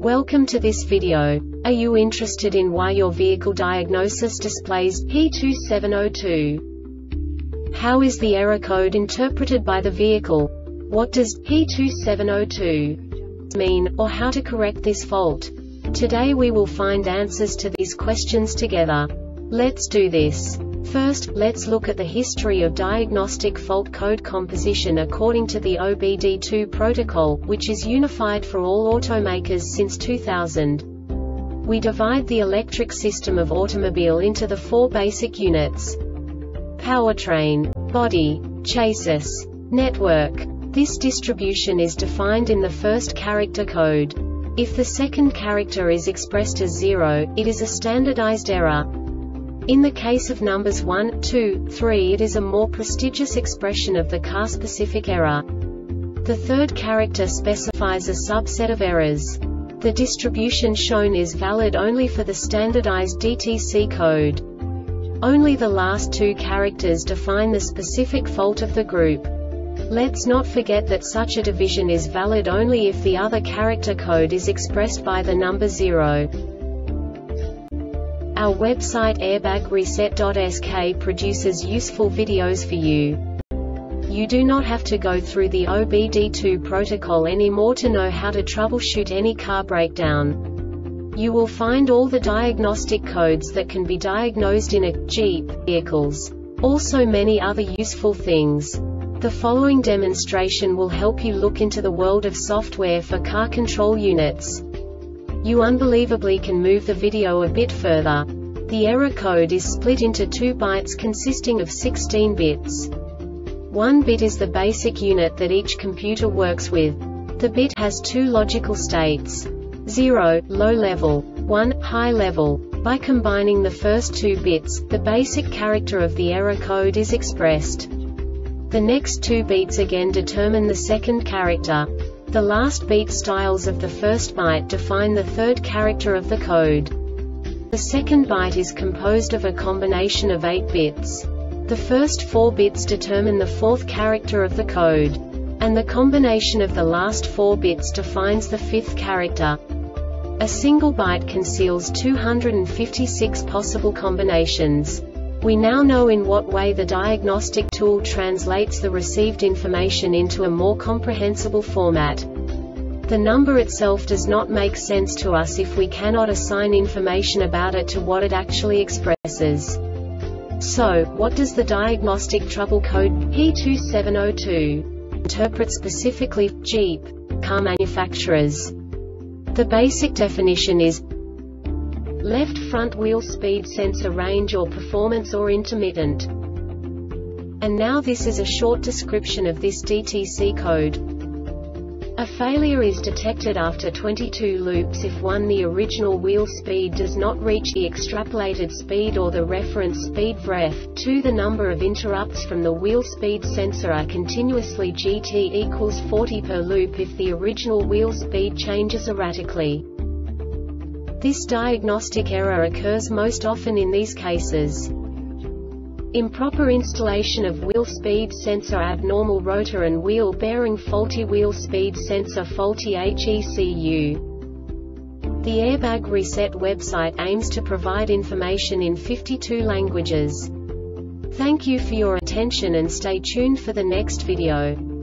Welcome to this video. Are you interested in why your vehicle diagnosis displays P2702? How is the error code interpreted by the vehicle? What does P2702 mean, or how to correct this fault? Today we will find answers to these questions together. Let's do this. First, let's look at the history of diagnostic fault code composition according to the OBD2 protocol, which is unified for all automakers since 2000. We divide the electric system of automobile into the four basic units: powertrain, body, chassis, network. This distribution is defined in the first character code. If the second character is expressed as 0, it is a standardized error. In the case of numbers 1, 2, 3, it is a more prestigious expression of the car-specific error. The third character specifies a subset of errors. The distribution shown is valid only for the standardized DTC code. Only the last two characters define the specific fault of the group. Let's not forget that such a division is valid only if the other character code is expressed by the number 0. Our website airbagreset.sk produces useful videos for you. You do not have to go through the OBD2 protocol anymore to know how to troubleshoot any car breakdown. You will find all the diagnostic codes that can be diagnosed in a Jeep vehicles. Also many other useful things. The following demonstration will help you look into the world of software for car control units. You unbelievably can move the video a bit further. The error code is split into 2 bytes consisting of 16 bits. 1 bit is the basic unit that each computer works with. The bit has 2 logical states: 0, low level, 1, high level. By combining the first 2 bits, the basic character of the error code is expressed. The next 2 beats again determine the second character. The last beat styles of the first byte define the third character of the code. The second byte is composed of a combination of 8 bits. The first 4 bits determine the fourth character of the code. And the combination of the last 4 bits defines the fifth character. A single byte conceals 256 possible combinations. We now know in what way the diagnostic tool translates the received information into a more comprehensible format. The number itself does not make sense to us if we cannot assign information about it to what it actually expresses. So, what does the diagnostic trouble code P2702 interpret specifically for Jeep car manufacturers? The basic definition is left front wheel speed sensor range or performance or intermittent. And now this is a short description of this DTC code. A failure is detected after 22 loops if 1. The original wheel speed does not reach the extrapolated speed or the reference speed (ref). 2. The number of interrupts from the wheel speed sensor are continuously GT equals 40 per loop if the original wheel speed changes erratically. This diagnostic error occurs most often in these cases: improper installation of wheel speed sensor, abnormal rotor and wheel bearing, faulty wheel speed sensor, faulty HECU. The Airbag Reset website aims to provide information in 52 languages. Thank you for your attention and stay tuned for the next video.